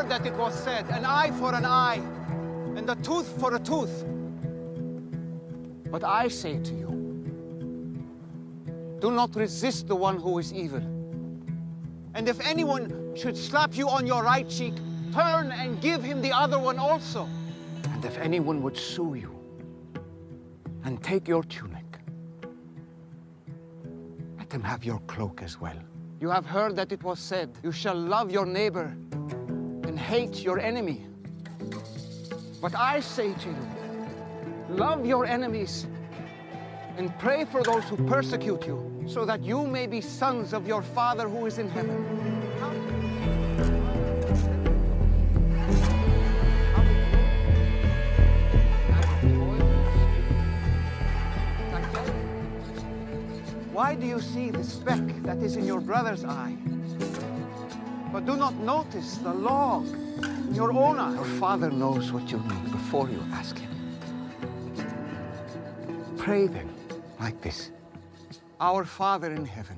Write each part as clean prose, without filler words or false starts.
heard that it was said, an eye for an eye, and a tooth for a tooth. But I say to you, do not resist the one who is evil. And if anyone should slap you on your right cheek, turn and give him the other one also. And if anyone would sue you and take your tunic, let him have your cloak as well. You have heard that it was said, you shall love your neighbor and hate your enemy. But I say to you, love your enemies and pray for those who persecute you, so that you may be sons of your Father who is in heaven. Why do you see the speck that is in your brother's eye, but do not notice the log in your own eye? Your Father knows what you need before you ask him. Pray then like this. Our Father in heaven,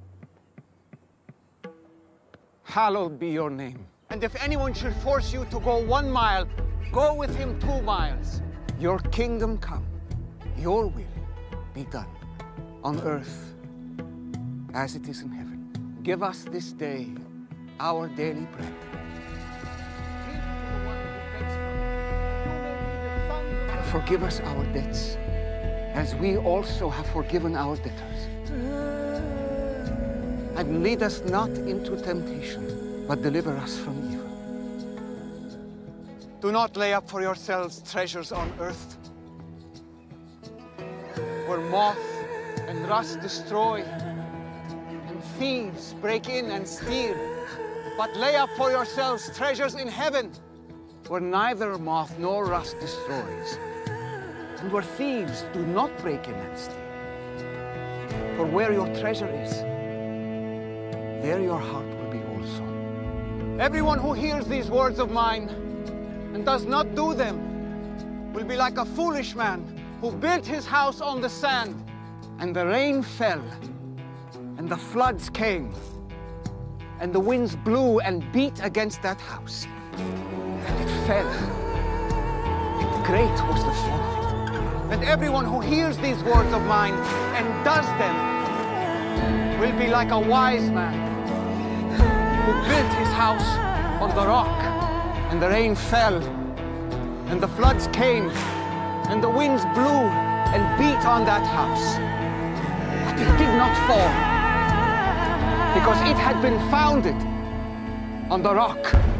hallowed be your name. And if anyone should force you to go 1 mile, go with him 2 miles. Your kingdom come, your will be done on earth as it is in heaven. Give us this day our daily bread. And forgive us our debts, as we also have forgiven our debtors. And lead us not into temptation, but deliver us from evil. Do not lay up for yourselves treasures on earth, where moth and rust destroy, and thieves break in and steal. But lay up for yourselves treasures in heaven, where neither moth nor rust destroys, and where thieves do not break in and steal. For where your treasure is, there your heart will be also. Everyone who hears these words of mine and does not do them will be like a foolish man who built his house on the sand. And the rain fell, and the floods came, and the winds blew and beat against that house. And it fell, and great was the fall of it. And everyone who hears these words of mine and does them will be like a wise man who built his house on the rock. And the rain fell, and the floods came, and the winds blew and beat on that house. But it did not fall, because it had been founded on the rock.